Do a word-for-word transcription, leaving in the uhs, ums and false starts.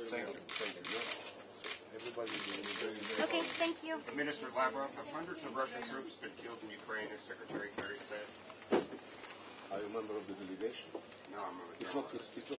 Thank you. Thank you. Everybody doing very, very Okay, well. thank you. Minister Lavrov, have hundreds of Russian troops been killed in Ukraine, as Secretary Kerry said? Are you a member of the delegation? No, I'm a It's not, it's, it's not